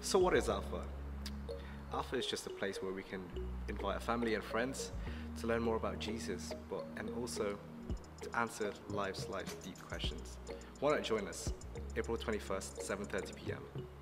So what is Alpha? Alpha is just a place where we can invite our family and friends to learn more about Jesus, and also to answer life's deep questions. Why not join us? April 21st, 7:30 p.m.